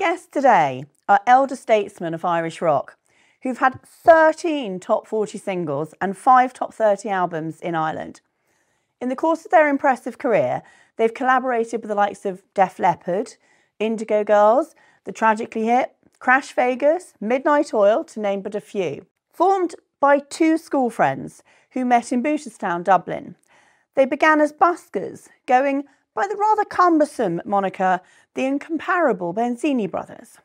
guests today are elder statesmen of Irish rock who've had 13 top 40 singles and 5 top 30 albums in Ireland. In the course of their impressive career, they've collaborated with the likes of Def Leppard, Indigo Girls, The Tragically Hip, Crash Vegas, Midnight Oil, to name but a few. Formed by 2 school friends who met in Booterstown, Dublin, they began as buskers, going by the rather cumbersome moniker the Incomparable Benzini Brothers.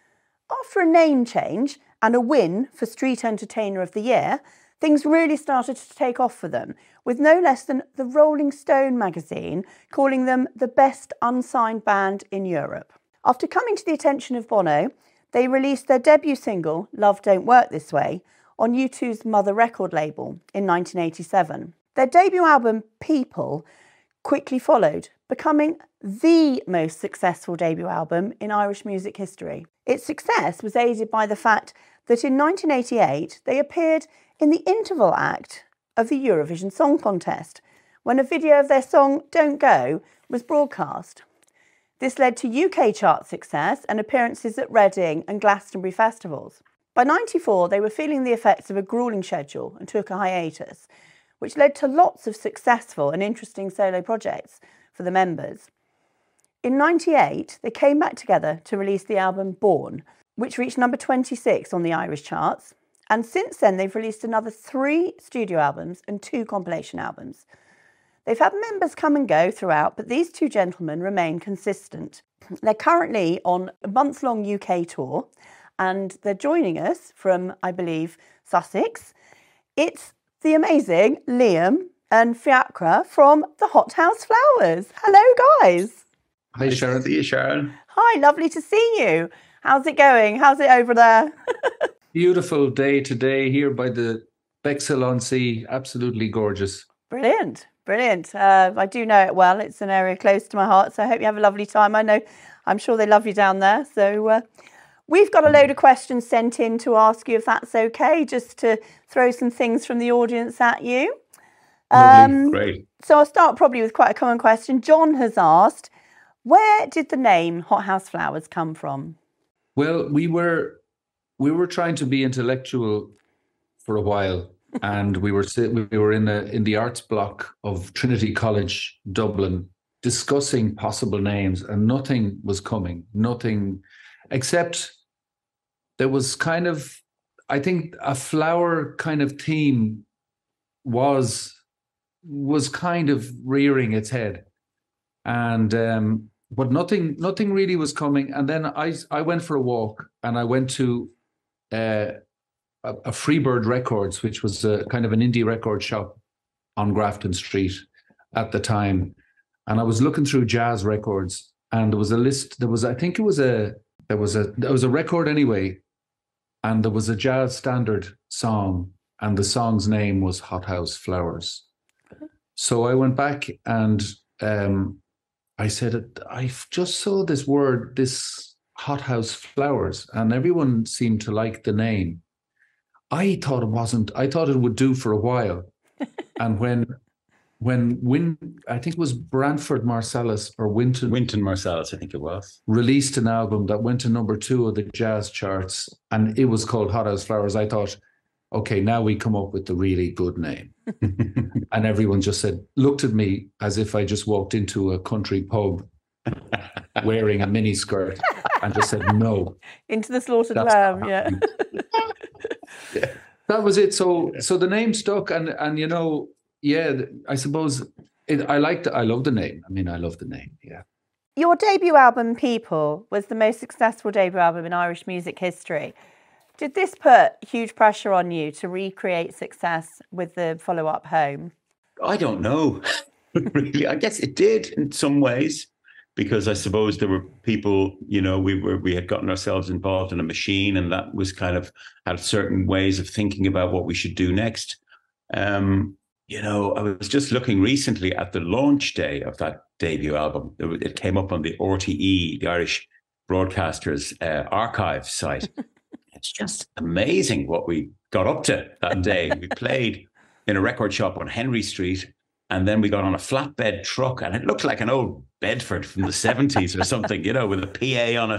After a name change and a win for Street Entertainer of the Year, things really started to take off for them, with no less than the Rolling Stone magazine calling them the best unsigned band in Europe. After coming to the attention of Bono, they released their debut single, Love Don't Work This Way, on U2's Mother record label in 1987. Their debut album, People, quickly followed, becoming the most successful debut album in Irish music history. Its success was aided by the fact that in 1988 they appeared in the interval act of the Eurovision Song Contest, when a video of their song Don't Go was broadcast. This led to UK chart success and appearances at Reading and Glastonbury festivals. By 1994, they were feeling the effects of a gruelling schedule and took a hiatus, which led to lots of successful and interesting solo projects for the members. In 1998, they came back together to release the album Born, which reached number 26 on the Irish charts. And since then, they've released another 3 studio albums and 2 compilation albums. They've had members come and go throughout, but these 2 gentlemen remain consistent. They're currently on a month-long UK tour, and they're joining us from, I believe, Sussex. It's the amazing Liam and Fiachra from the Hothouse Flowers. Hello, guys. Hi, Sharon. Are you, Sharon? Hi, lovely to see you. How's it going? How's it over there? Beautiful day today here by the Bexhill-on-Sea. Absolutely gorgeous. Brilliant, brilliant. I do know it well. It's an area close to my heart, so I hope you have a lovely time. I'm sure they love you down there. So we've got a load of questions sent in to ask you, if that's okay, just to throw some things from the audience at you. Lovely, great. So I'll start probably with quite a common question. John has asked, where did the name Hothouse Flowers come from? Well, we were trying to be intellectual for a while, and we were in the arts block of Trinity College, Dublin, discussing possible names, and nothing was coming. Nothing, except there was kind of, I think, a flower kind of theme was kind of rearing its head, and but nothing really was coming. And then I went for a walk, and I went to a Freebird Records, which was a kind of an indie record shop on Grafton Street at the time. And I was looking through jazz records, and there was a list. There was a record anyway, and there was a jazz standard song, and the song's name was Hothouse Flowers. So I went back and I said, I just saw this word, this Hothouse Flowers, and everyone seemed to like the name. I thought it would do for a while. And when I think it was Branford Marsalis or Wynton Marsalis, I think it was, released an album that went to number 2 of the jazz charts, and it was called Hothouse Flowers, I thought, okay, now we come up with the really good name. And everyone just looked at me as if I just walked into a country pub wearing a mini skirt and just said no. Into the slaughtered lamb, yeah. Yeah. That was it. So the name stuck, and you know, yeah, I suppose I love the name. I mean, I love the name, yeah. Your debut album, People, was the most successful debut album in Irish music history. Did this put huge pressure on you to recreate success with the follow-up, Home? I don't know, really. I guess it did in some ways, because I suppose there were people, you know, we had gotten ourselves involved in a machine, and that was kind of had certain ways of thinking about what we should do next. You know, I was just looking recently at the launch day of that debut album. It came up on the RTE, the Irish Broadcasters archive site. It's just amazing what we got up to that day. We played in a record shop on Henry Street, and then we got on a flatbed truck, and it looked like an old Bedford from the 70s or something, you know, with a PA on it.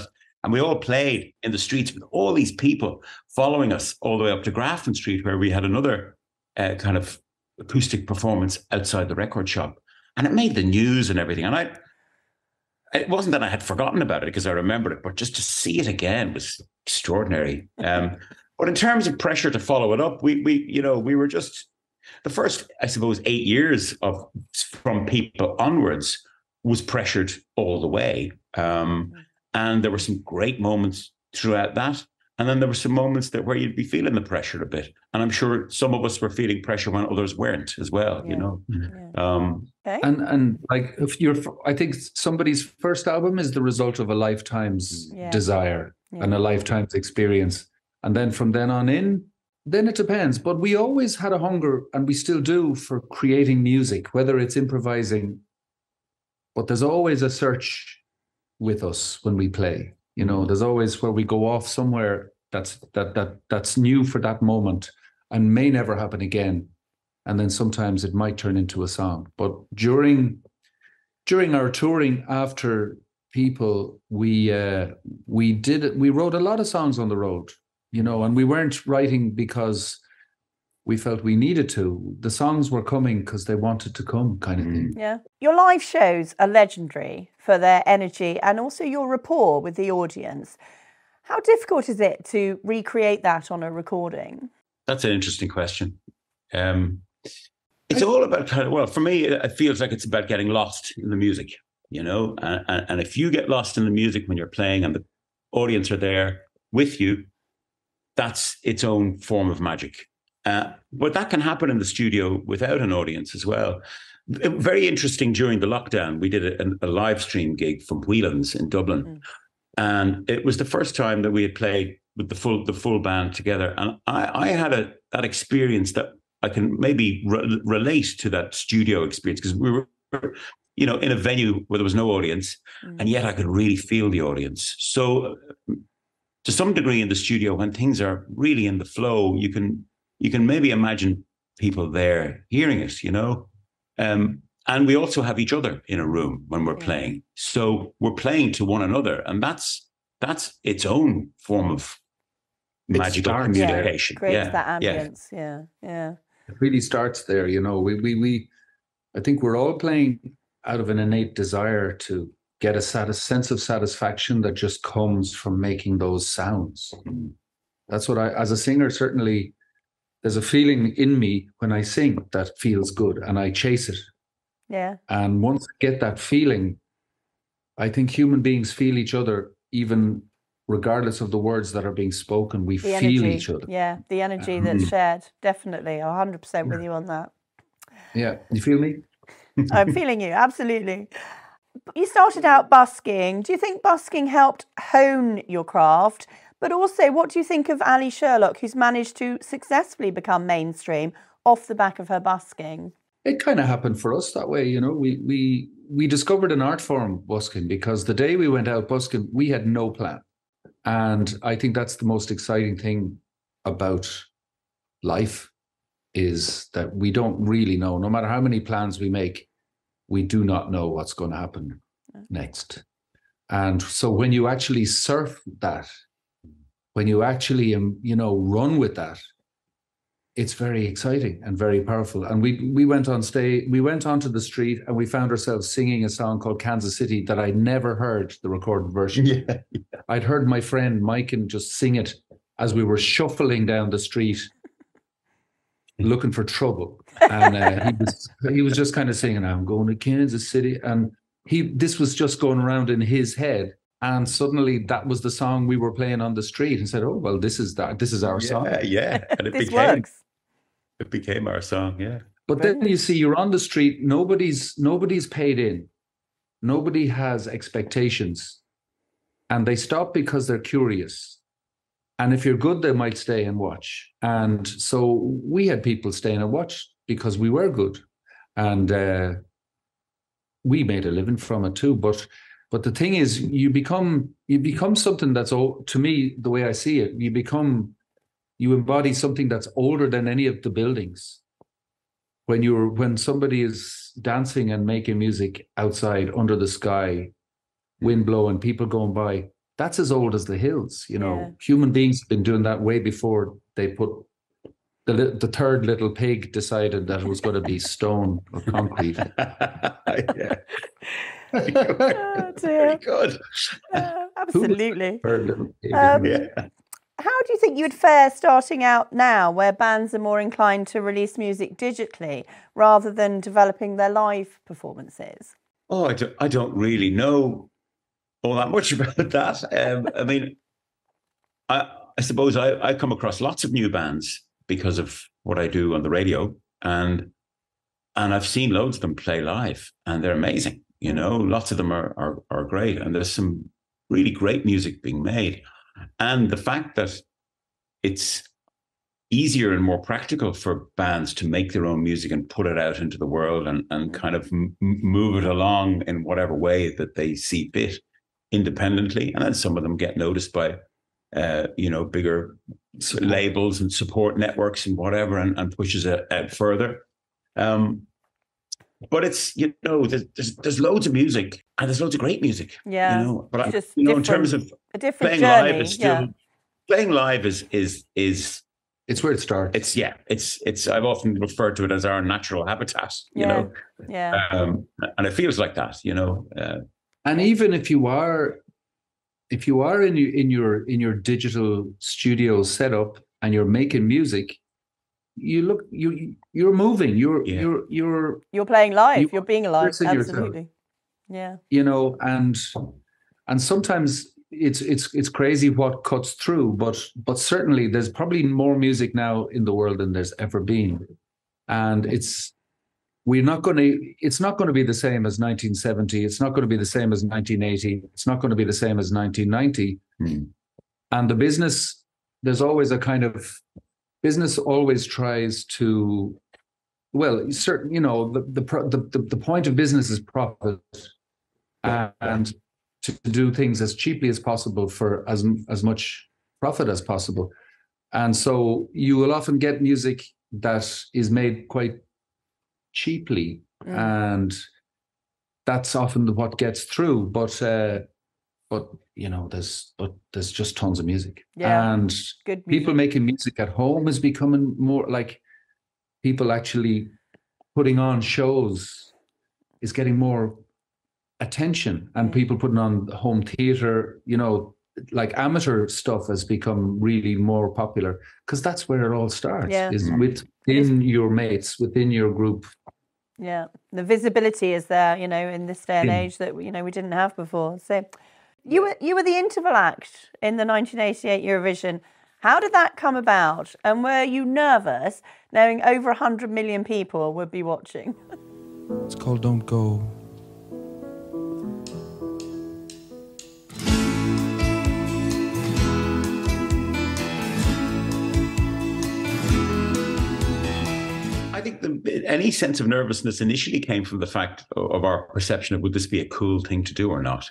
And we all played in the streets with all these people following us all the way up to Grafton Street, where we had another kind of acoustic performance outside the record shop. And it made the news and everything. And it wasn't that I had forgotten about it because I remembered it, but just to see it again was extraordinary. But in terms of pressure to follow it up, we were just the first, I suppose, 8 years from people onwards was pressured all the way. And there were some great moments throughout that. And then there were some moments where you'd be feeling the pressure a bit. And I'm sure some of us were feeling pressure when others weren't as well, you know. Okay. And like, I think somebody's first album is the result of a lifetime's desire and a lifetime's experience. And then from then on in, then it depends. But we always had a hunger, and we still do, for creating music, whether it's improvising. But there's always a search with us when we play. You know, there's always where we go off somewhere that's new for that moment and may never happen again. And then sometimes it might turn into a song. But during our touring after People, we wrote a lot of songs on the road, you know, and we weren't writing because we felt we needed to. The songs were coming because they wanted to come, kind of thing. Yeah. Your live shows are legendary for their energy and also your rapport with the audience. How difficult is it to recreate that on a recording? That's an interesting question. It's all about for me, it feels like it's about getting lost in the music, you know, and if you get lost in the music when you're playing and the audience are there with you, that's its own form of magic. But that can happen in the studio without an audience as well. Very interesting, during the lockdown, we did a live stream gig from Whelan's in Dublin. And it was the first time that we had played with the full band together. And I had that experience that I can maybe relate to that studio experience, because we were, you know, in a venue where there was no audience, and yet I could really feel the audience. So to some degree in the studio, when things are really in the flow, you can maybe imagine people there hearing it, you know. And we also have each other in a room when we're playing. So we're playing to one another, and that's its own form of magical communication. Creates that ambience. Yeah. It really starts there, you know. I think we're all playing out of an innate desire to get a sense of satisfaction that just comes from making those sounds. That's what as a singer, certainly, there's a feeling in me when I sing that feels good, and I chase it. Yeah. And once I get that feeling, I think human beings feel each other, even regardless of the words that are being spoken. We feel each other. Yeah, the energy that's shared. Definitely. I'm 100% with you on that. Yeah. You feel me? I'm feeling you. Absolutely. You started out busking. Do you think busking helped hone your craft? But also, what do you think of Ali Sherlock, who's managed to successfully become mainstream off the back of her busking? It kind of happened for us that way, you know. We discovered an art form, busking, because the day we went out busking, we had no plan. And I think that's the most exciting thing about life, is that we don't really know. No matter how many plans we make, we do not know what's going to happen next. And so when you actually surf that, when you actually, you know, run with that, it's very exciting and very powerful. And we went onto the street, and we found ourselves singing a song called Kansas City that I never heard the recorded version. Yeah. I'd heard my friend Mike just sing it as we were shuffling down the street looking for trouble. And he was just kind of singing, I'm going to Kansas City. And this was just going around in his head. And suddenly that was the song we were playing on the street, and said, oh, well, this is our song. Yeah. And it became our song, yeah. But then you see, you're on the street, nobody's paid in. Nobody has expectations. And they stop because they're curious. And if you're good, they might stay and watch. And so we had people staying and watch because we were good. And we made a living from it too. But the thing is, you become something that's, to me, the way I see it, you embody something that's older than any of the buildings. When somebody is dancing and making music outside under the sky, wind blowing, people going by, that's as old as the hills. You know, Yeah. human beings have been doing that way before they put the third little pig decided that it was going to be stone or concrete. Yeah. Oh, Very dear. good. Absolutely. Third little pig. Yeah. How do you think you'd fare starting out now, where bands are more inclined to release music digitally rather than developing their live performances? Oh, I don't really know all that much about that. I mean, I suppose I come across lots of new bands because of what I do on the radio, and I've seen loads of them play live, and they're amazing. You know, lots of them are great, and there's some really great music being made. And the fact that it's easier and more practical for bands to make their own music and put it out into the world and kind of move it along in whatever way that they see fit independently. And then some of them get noticed by, bigger labels and support networks and whatever, and pushes it out further. But it's, there's loads of music, and there's loads of great music. Yeah. But just in terms of a different playing journey. live, it's still playing live is it's where it starts. It's I've often referred to it as our natural habitat, Yeah. And it feels like that, And even if you are in your digital studio setup and you're making music, you're moving, you're playing live, you're being alive. Absolutely. Yourself. Yeah. And sometimes it's crazy what cuts through, but certainly there's probably more music now in the world than there's ever been. And it's not going to be the same as 1970. It's not going to be the same as 1980. It's not going to be the same as 1990. And the business, there's always a kind of business always tries to, certain, the point of business is profit, and to do things as cheaply as possible for as much profit as possible. And so you will often get music that is made quite cheaply, and that's often what gets through. But there's just tons of music, and good music. People making music at home is becoming more like people actually putting on shows is getting more attention, and people putting on home theater, like amateur stuff has become really more popular, because that's where it all starts, is within your mates, within your group. Yeah, the visibility is there, in this day and age that we didn't have before. So you were the interval act in the 1988 Eurovision. How did that come about? And were you nervous knowing over 100 million people would be watching? It's called Don't Go. I think any sense of nervousness initially came from the fact of our perception of, would this be a cool thing to do or not?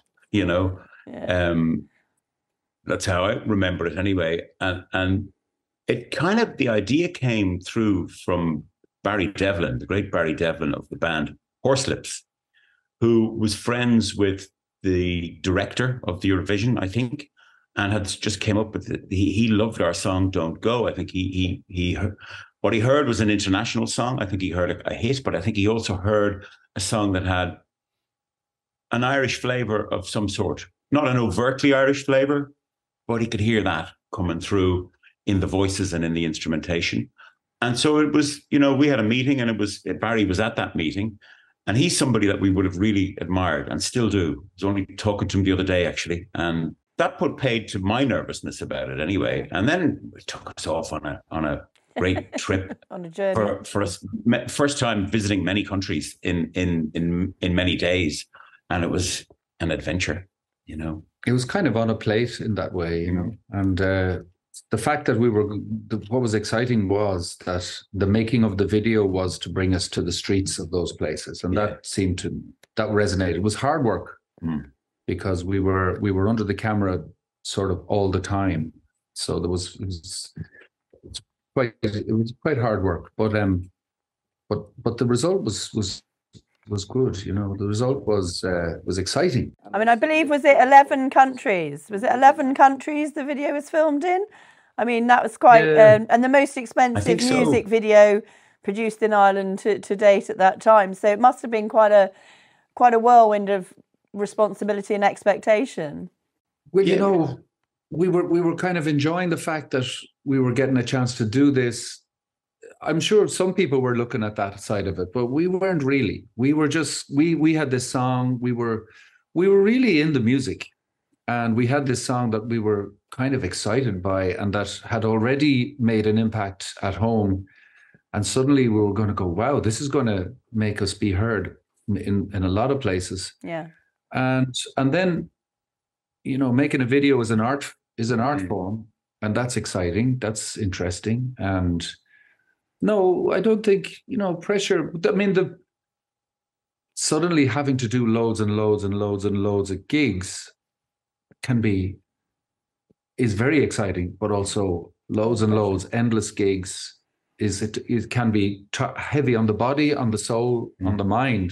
That's how I remember it anyway. And it kind of, the idea came through from Barry Devlin, the great Barry Devlin of the band Horselips, who was friends with the director of the Eurovision, I think, and had just came up with it. He loved our song Don't Go. I think what he heard was an international song. I think he heard a hit, but I think he also heard a song that had an Irish flavor of some sort, not an overtly Irish flavor, but he could hear that coming through in the voices and in the instrumentation. And so it was, we had a meeting, and Barry was at that meeting, and he's somebody that we would have really admired and still do. I was only talking to him the other day, actually, and that put paid to my nervousness about it anyway. And then it took us off on a great trip on a journey for us. First time visiting many countries in many days, and it was an adventure. It was kind of on a plate in that way, and the fact that what was exciting was that the making of the video was to bring us to the streets of those places, and that resonated. It was hard work because we were under the camera sort of all the time, so it was quite hard work, but the result was was good. You know, the result was exciting. I mean, I believe, was it 11 countries? Was it 11 countries the video was filmed in? I mean, that was quite, and the most expensive music video produced in Ireland to date at that time. So it must have been quite a whirlwind of responsibility and expectation. Well, you know, we were kind of enjoying the fact that we were getting a chance to do this. I'm sure some people were looking at that side of it, but we weren't really. We were just we had this song. We were really in the music, and we had this song that we were kind of excited by, and that had already made an impact at home. And suddenly we were going to go, wow, this is going to make us be heard in a lot of places. Yeah. And then, you know, making a video is an art form, and that's exciting. That's interesting. And no, I don't think, you know, pressure. I mean, suddenly having to do loads and loads and loads and loads of gigs is very exciting, but also loads and loads, endless gigs. It can be heavy on the body, on the soul, on the mind.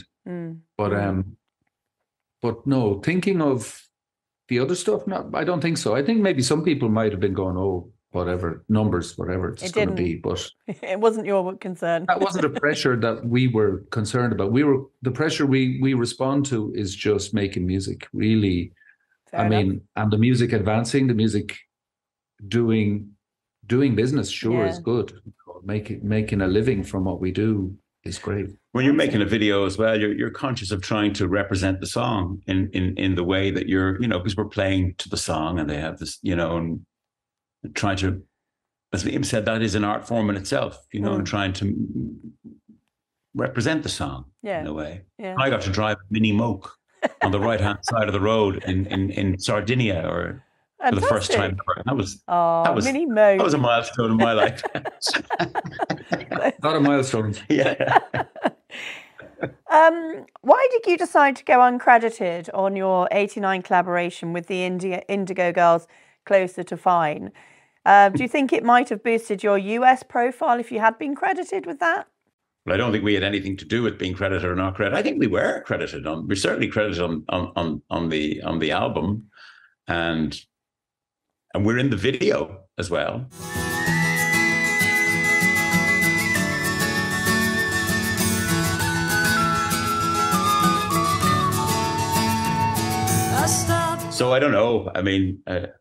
But no, thinking of the other stuff, no, I don't think so. I think maybe some people might have been going, oh, whatever, numbers, whatever it's going to be. But it wasn't your concern. That wasn't a pressure that we were concerned about. The pressure we respond to is just making music, really. Fair enough. And the music advancing, the music doing business, sure, is good. Making a living from what we do is great. When you're making a video as well, you're conscious of trying to represent the song in the way that you're, you know, because we're playing to the song and they have this, you know, and trying to, as Liam said, that is an art form in itself, you know, and trying to represent the song in a way. Yeah. I got to drive a Mini Moke on the right-hand side of the road in Sardinia for the first time ever. That was Mini Moke. That was a milestone in my life. Not a milestone. Yeah. Why did you decide to go uncredited on your '89 collaboration with the Indigo Girls, Closer to Fine? Do you think it might have boosted your US profile if you had been credited with that? Well, I don't think we had anything to do with being credited or not credited. I think we were credited on. We're certainly credited on the album, and we're in the video as well. So I don't know. I mean,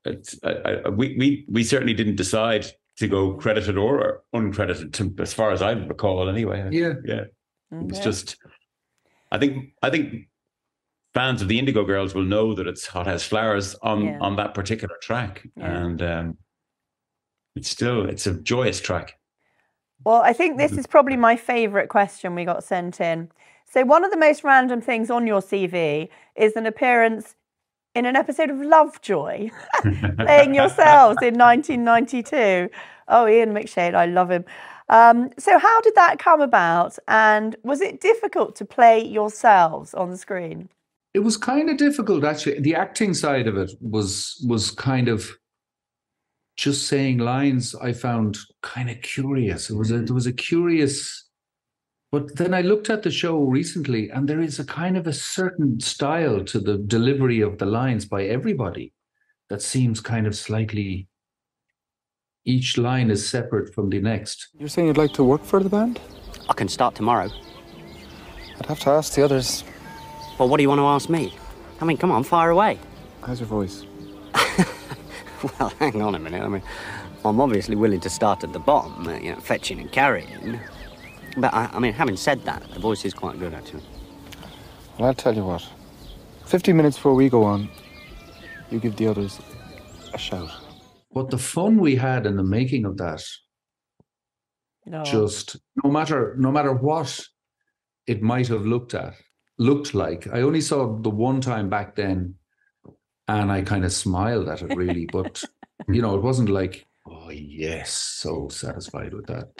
we certainly didn't decide to go credited or uncredited, as far as I recall. Anyway, yeah. Okay. It's just, I think fans of the Indigo Girls will know that it's Hot House Flowers on that particular track, and it's a joyous track. Well, I think this is probably my favourite question we got sent in. So one of the most random things on your CV is an appearance in an episode of Lovejoy, playing yourselves in 1992. Oh, Ian McShane, I love him. So how did that come about? And was it difficult to play yourselves on the screen? It was kind of difficult, actually. The acting side of it was kind of just saying lines. I found kind of curious. There was a curious. But then I looked at the show recently, and there is a kind of a certain style to the delivery of the lines by everybody that seems kind of slightly. Each line is separate from the next. You're saying you'd like to work for the band? I can start tomorrow. I'd have to ask the others. Well, what do you want to ask me? I mean, come on, fire away. How's your voice? Well, hang on a minute. I mean, I'm obviously willing to start at the bottom, fetching and carrying. But, I mean, having said that, the voice is quite good, actually. Well, I'll tell you what. 15 minutes before we go on, you give the others a shout. But the fun we had in the making of that, just no matter what it might have looked like. I only saw the one time back then, and I kind of smiled at it, really. But it wasn't like, oh yes, so satisfied with that.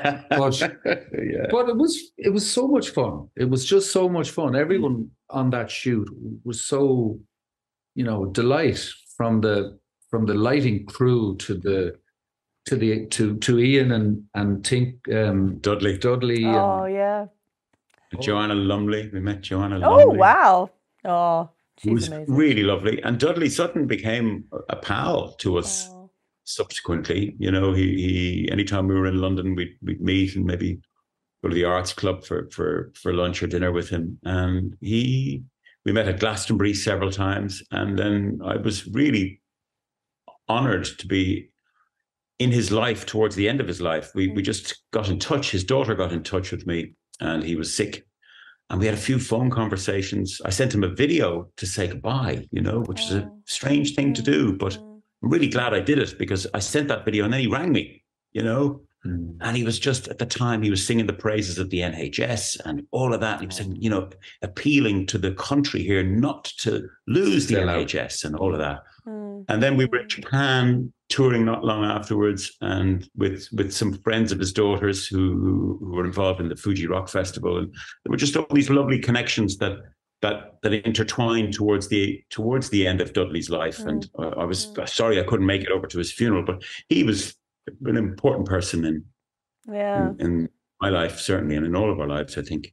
But it was so much fun. It was just so much fun. Everyone on that shoot was so, delight from the lighting crew to Ian and Tink Dudley. Oh, yeah. Joanna Lumley. We met Joanna Oh, Lumley. wow. Oh, It she's was amazing. really lovely. And Dudley Sutton became a pal to us subsequently. You know, he anytime we were in London, we'd meet and maybe go to the Arts Club for lunch or dinner with him. And we met at Glastonbury several times. And then I was really honored to be in his life towards the end of his life. We just got in touch. His daughter got in touch with me, and he was sick. And we had a few phone conversations. I sent him a video to say goodbye, you know, which is a strange thing to do, but I'm really glad I did it, because I sent that video and then he rang me, you know, and he was just, at the time, he was singing the praises of the NHS and all of that. And he was saying, you know, appealing to the country here not to lose the NHS and all of that. And then we were in Japan touring not long afterwards, and with some friends of his daughters who were involved in the Fuji Rock Festival. And there were just all these lovely connections that intertwined towards the end of Dudley's life. And I was sorry I couldn't make it over to his funeral, but he was an important person in my life, certainly, and in all of our lives, I think.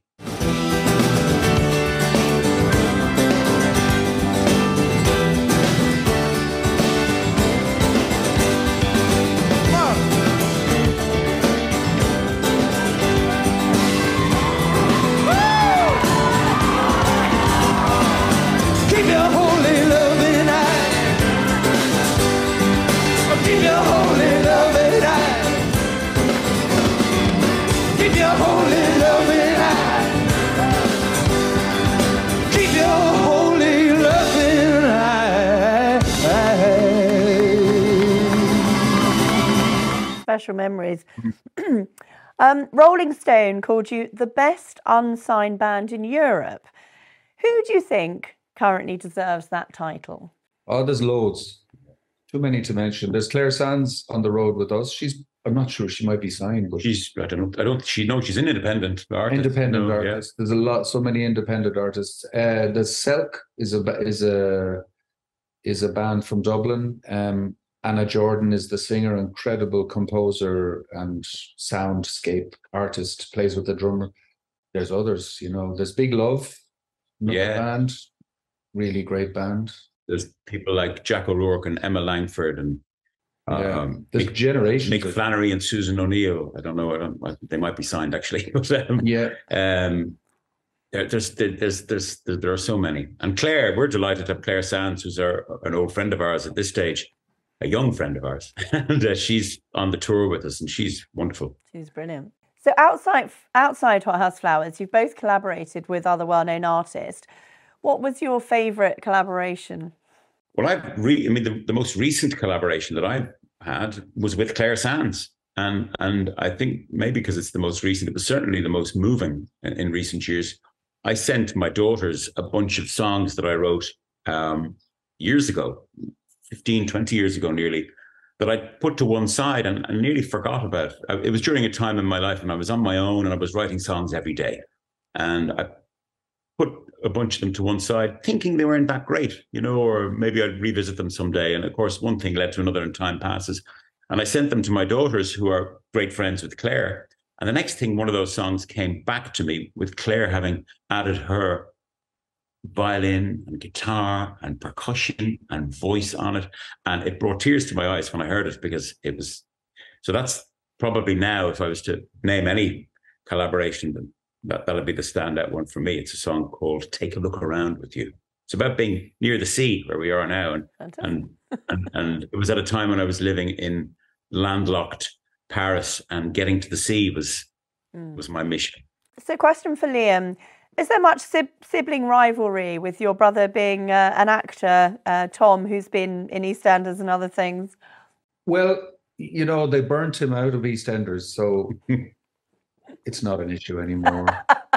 Special memories. Rolling Stone called you the best unsigned band in Europe. Who do you think currently deserves that title? Oh, there's loads. Too many to mention. There's Claire Sands on the road with us. I'm not sure, she might be signed, but she's an independent artist. Independent artist. Yeah. There's so many independent artists. The Selk is a band from Dublin. Anna Jordan is the singer, incredible composer and soundscape artist, plays with the drummer. There's others, you know. There's Big Love, band, really great band. There's people like Jack O'Rourke and Emma Langford, and there's generations. Mick Flannery and Susan O'Neill. I don't know. They might be signed actually. There are so many. And Claire, we're delighted to have Claire Sands, who's an old friend of ours at this stage. A young friend of ours, and she's on the tour with us, and she's wonderful. She's brilliant. So outside Hothouse Flowers, you've both collaborated with other well-known artists. What was your favourite collaboration? Well, the most recent collaboration that I've had was with Claire Sands, and I think maybe because it's the most recent, it was certainly the most moving in recent years. I sent my daughters a bunch of songs that I wrote years ago. 15, 20 years ago nearly, that I put to one side and nearly forgot about. It was during a time in my life when I was on my own and I was writing songs every day. And I put a bunch of them to one side, thinking they weren't that great, you know, or maybe I'd revisit them someday. And of course, one thing led to another and time passes. And I sent them to my daughters, who are great friends with Claire. And the next thing, one of those songs came back to me with Claire having added her violin and guitar and percussion and voice on it, and it brought tears to my eyes when I heard it, because it was so. That's probably, now, if I was to name any collaboration, that'll be the standout one for me. It's a song called "Take a Look Around with You." It's about being near the sea, where we are now, and it was at a time when I was living in landlocked Paris, and getting to the sea was my mission. So, question for Liam. Is there much sibling rivalry with your brother being an actor, Tom, who's been in EastEnders and other things? Well, you know, they burnt him out of EastEnders, so it's not an issue anymore.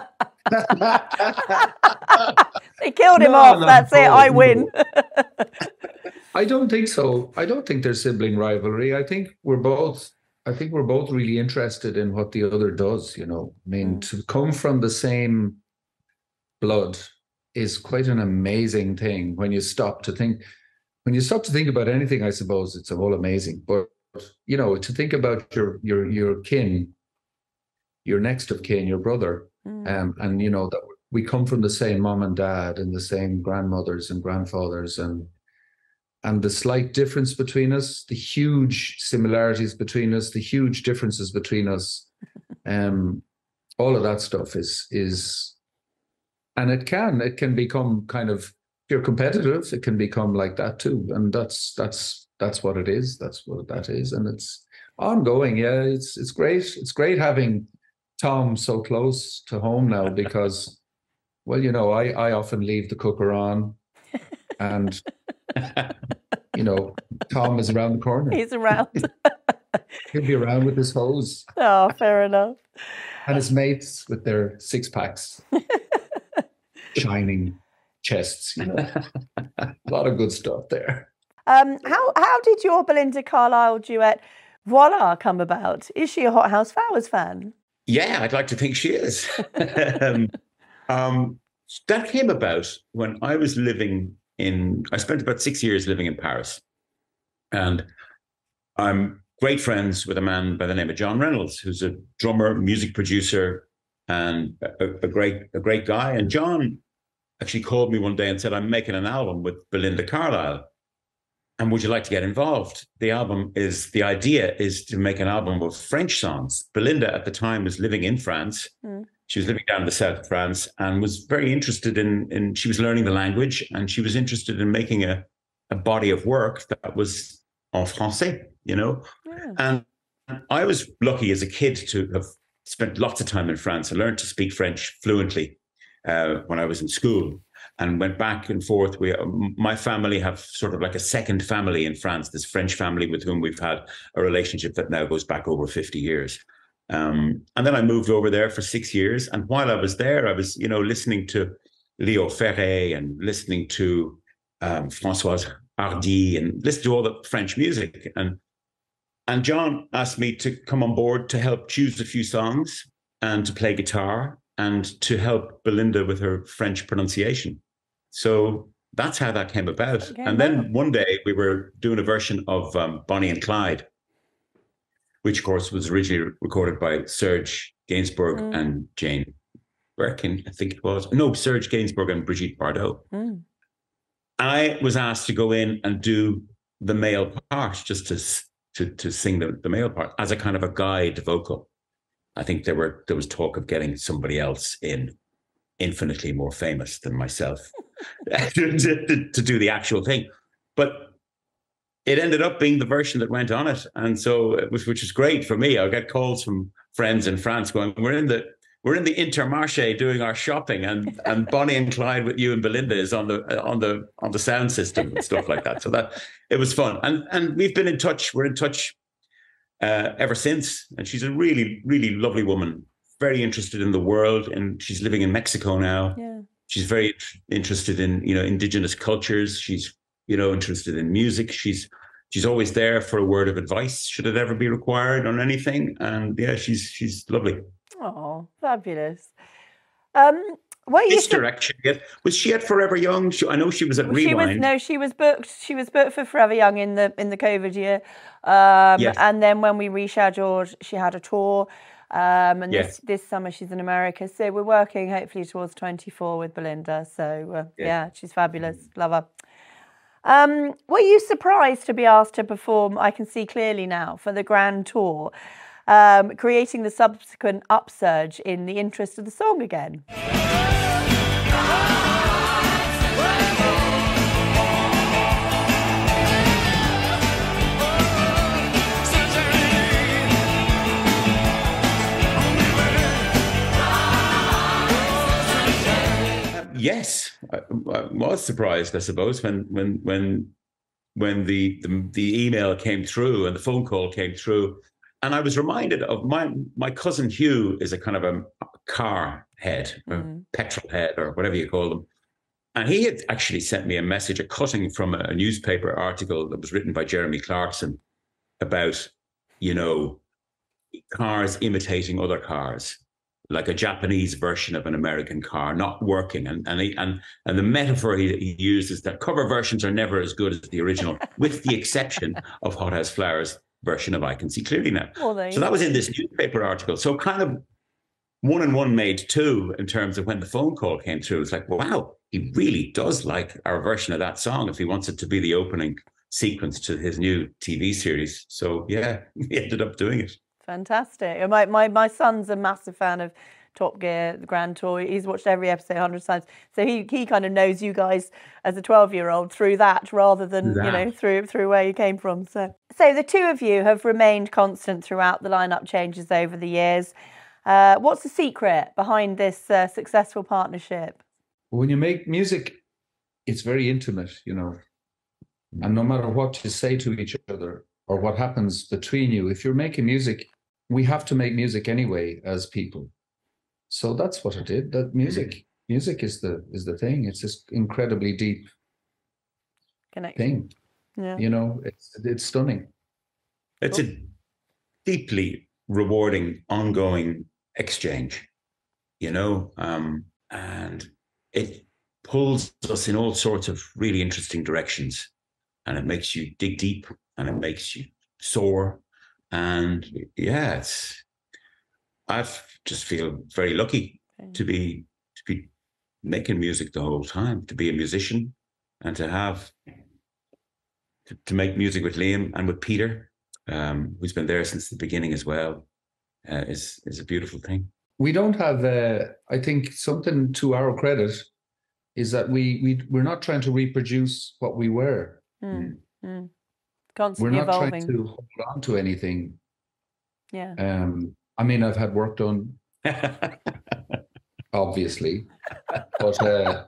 They killed him off. That's it. I win. I don't think so. I don't think there's sibling rivalry. I think we're both really interested in what the other does. You know, I mean, to come from the same blood is quite an amazing thing. When you stop to think about anything, I suppose it's all amazing. But you know, to think about your kin, your next of kin, your brother, And you know that we come from the same mom and dad and the same grandmothers and grandfathers, and the slight difference between us, the huge similarities between us, the huge differences between us, all of that stuff is, and it can become kind of, if you're competitive, it can become like that too, and that's what it is. That's what that is, and it's ongoing. Yeah, it's great. It's great having Tom so close to home now because, well, you know, I often leave the cooker on, and you know, Tom is around the corner. He's around. He'll be around with his hose. Oh, fair enough. And his mates with their six packs, shining chests. You know, a lot of good stuff there. How did your Belinda Carlisle duet Voila come about? Is she a Hothouse Flowers fan? Yeah, I'd like to think she is. That came about when I was I spent about 6 years living in Paris. And I'm great friends with a man by the name of John Reynolds, who's a drummer, music producer, and a great guy. And John actually called me one day and said, I'm making an album with Belinda Carlisle. And would you like to get involved? The idea is to make an album of French songs. Belinda at the time was living in France. She was living down in the south of France and was very interested in she was learning the language, and she was interested in making a body of work that was en français, you know? Yeah. And I was lucky as a kid to have spent lots of time in France. I learned to speak French fluently when I was in school, and went back and forth. My family have sort of like a second family in France, this French family with whom we've had a relationship that now goes back over 50 years. And then I moved over there for 6 years. And while I was there, I was, you know, listening to Léo Ferré and listening to Françoise Hardy and listening to all the French music. And John asked me to come on board to help choose a few songs and to play guitar and to help Belinda with her French pronunciation. So that's how that came about. Okay, and then one day we were doing a version of Bonnie and Clyde, which of course was originally recorded by Serge Gainsbourg and Jane Birkin, I think it was. No, Serge Gainsbourg and Brigitte Bardot. I was asked to go in and do the male part, just to sing the male part as a kind of a guide vocal. I think there was talk of getting somebody else in, infinitely more famous than myself, to do the actual thing. But it ended up being the version that went on it, and so which is great for me. I get calls from friends in France going, "We're in the Intermarché doing our shopping, and Bonnie and Clyde with you and Belinda is on the sound system," and stuff like that. So that it was fun, and we've been in touch. We're in touch ever since. And she's a really, really lovely woman, very interested in the world, and she's living in Mexico now. Yeah. She's very interested in, you know, indigenous cultures. She's, you know, interested in music. She's always there for a word of advice should it ever be required on anything. And yeah, she's lovely. Oh, fabulous. Sister, actually, was she at Forever Young? I know she was at Rewind. She was booked. She was booked for Forever Young in the COVID year. Yes. And then when we rescheduled, she had a tour. And yes. this summer she's in America. So we're working hopefully towards 24 with Belinda. So yeah, she's fabulous. Love her. Were you surprised to be asked to perform, I can see clearly now, for the Grand Tour, creating the subsequent upsurge in the interest of the song again? Yes, I was surprised, I suppose, when the email came through and the phone call came through, and I was reminded of my cousin Hugh is a kind of a car head, a petrol head, or whatever you call them, and he had actually sent me a message, a cutting from a newspaper article that was written by Jeremy Clarkson about, you know, cars imitating other cars, like a Japanese version of an American car not working, and the metaphor he used is that cover versions are never as good as the original, with the exception of Hothouse Flowers' version of I Can See Clearly Now. So that was in this newspaper article. So kind of 1 and 1 made 2 in terms of when the phone call came through. It's like, wow, he really does like our version of that song if he wants it to be the opening sequence to his new TV series. So yeah, we ended up doing it. Fantastic. And my son's a massive fan of Top Gear, the Grand Tour. He's watched every episode 100 times. So he kind of knows you guys as a 12-year-old through that rather than, you know, through where you came from. So the two of you have remained constant throughout the lineup changes over the years. What's the secret behind this successful partnership? When you make music, it's very intimate, you know. And no matter what you say to each other or what happens between you, if you're making music, we have to make music anyway as people. So that's what I did. That music is the thing. It's this incredibly deep connection thing. Yeah. You know, it's stunning. It's a deeply rewarding, ongoing exchange, you know, and it pulls us in all sorts of really interesting directions, and it makes you dig deep and it makes you soar. And yeah, I just feel very lucky to be making music the whole time, to be a musician, and to make music with Liam and with Peter, who's been there since the beginning as well, is a beautiful thing. We don't have, I think, something to our credit is that we're not trying to reproduce what we were. Constantly we're not evolving. trying to hold on to anything. Yeah. I mean, I've had work done, obviously, but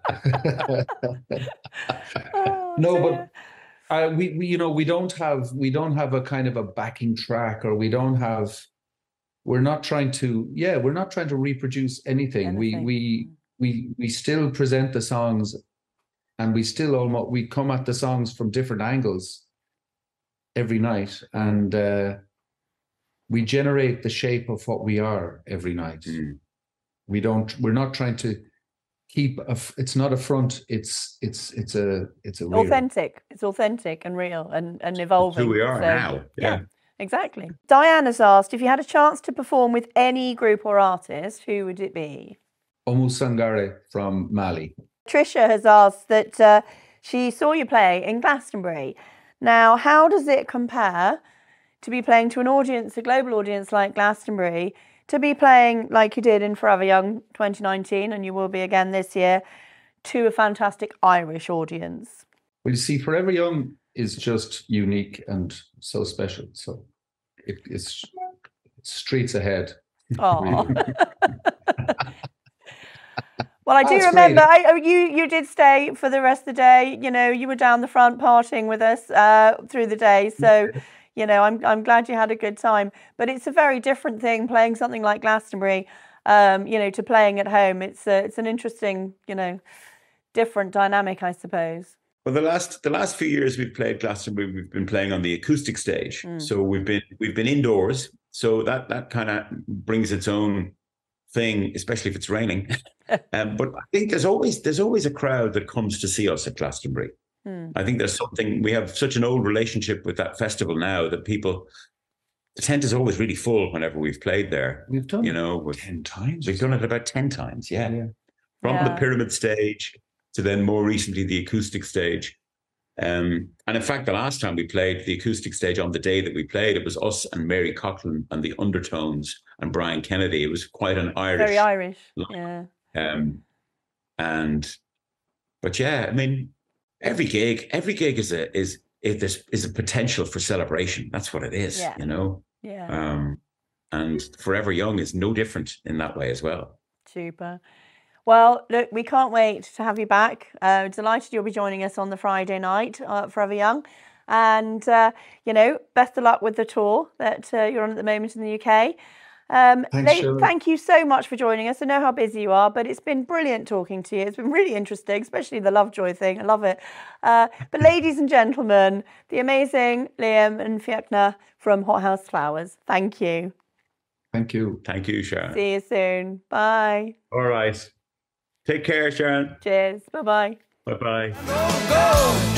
we don't have a kind of a backing track, or we're not trying to reproduce anything. We still present the songs, and we come at the songs from different angles every night, and we generate the shape of what we are every night. We're not trying to keep it's not a front, it's a real. Authentic. It's authentic and real and evolving. Who we are now. Yeah. Exactly. Diane has asked, if you had a chance to perform with any group or artist, who would it be? Oumou Sangaré from Mali. Tricia has asked that she saw you play in Glastonbury. Now, how does it compare to be playing to an audience, a global audience like Glastonbury, to be playing like you did in Forever Young 2019, and you will be again this year, to a fantastic Irish audience? Well, you see, Forever Young is just unique and so special. So it's streets ahead. Oh. Well, I do remember you did stay for the rest of the day. You know, you were down the front partying with us through the day. So, you know, I'm glad you had a good time. But it's a very different thing playing something like Glastonbury, you know, to playing at home. It's an interesting, you know, different dynamic, I suppose. Well, the last few years we've played Glastonbury, we've been playing on the acoustic stage. So we've been indoors. So that kind of brings its own thing, especially if it's raining. But I think there's always a crowd that comes to see us at Glastonbury. I think we have such an old relationship with that festival now that the tent is always really full whenever we've played there. We've done it 10 times. We've done it about 10 times, yeah. From the pyramid stage to then more recently the acoustic stage. And in fact, the last time we played the acoustic stage, on the day that we played, it was us and Mary Coughlin and the Undertones and Brian Kennedy. It was quite an Irish. Very Irish, yeah. But yeah, I mean, every gig is a potential for celebration. That's what it is, you know. Yeah. And Forever Young is no different in that way as well. Super. Well, look, we can't wait to have you back. Delighted you'll be joining us on the Friday night at Forever Young. And, you know, best of luck with the tour that you're on at the moment in the UK. Thank you so much for joining us. I know how busy you are, but it's been brilliant talking to you. It's been really interesting, especially the Lovejoy thing. I love it. But ladies and gentlemen, the amazing Liam and Fiachna from Hothouse Flowers. Thank you. Thank you. Thank you, Sharon. See you soon. Bye. All right. Take care, Sharon. Cheers. Bye-bye. Bye-bye.